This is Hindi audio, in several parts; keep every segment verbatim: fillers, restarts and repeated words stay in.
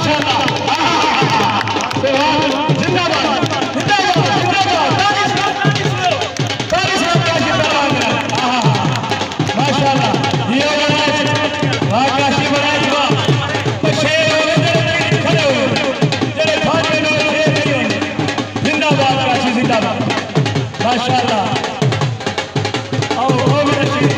माशाल्लाह जिंदाबाद जिंदाबाद माशाल्लाह ये आकाशी बनाए खड़े हो जड़े फाटे जिंदाबाद काशी जिंदाबाद माशाल्लाह आओ आओ रशीद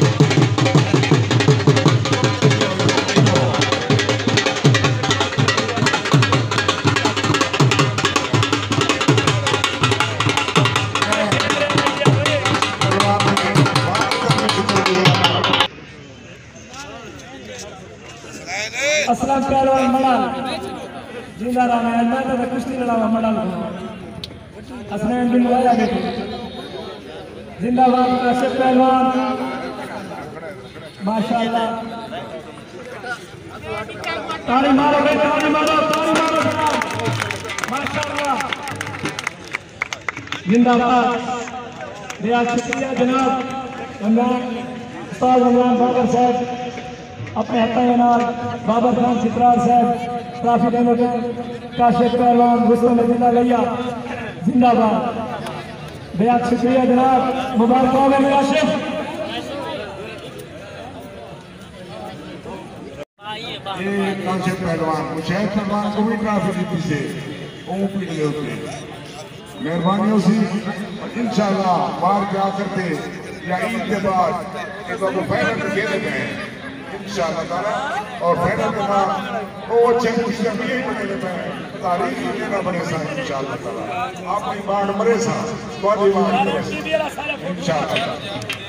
असलम पहलवान मडाल जिंदा रहा है मैं तो कुश्ती लड़ा मडाल असलम बिन वाया बेटे जिंदाबाद काशिफ पहलवान माशाल्लाह ताली मारो भाई ताली मारो ताली मारो माशाल्लाह जिंदाबाद बेहद शुक्रिया जनाब रमजान उस्ताद रमजान बाबर साहब अपने हत्यानार बाबर खान चित्रार साहब ट्रैफिक एडवोकेट काशिफ पहलवान रुस्तम जिंदा लैया जिंदाबाद बेहद शुक्रिया जनाब मुबारक काशिफ काशिफ पहलवान मुशैद पहलवान को भी ट्रॉफी दी से ओपी होते मेहरबानी उसी इंशाल्लाह बाहर जा करते या ईद के बाद इनको फाइनल खेले गए इंशाअल्लाह ताला और फाइनल के बाद वो अच्छे मुश्किल भी बने पे तारीख लेना बने सा इंशाअल्लाह ताला अपनी बाढ़ मरे सा तो बाढ़ इंशाअल्लाह।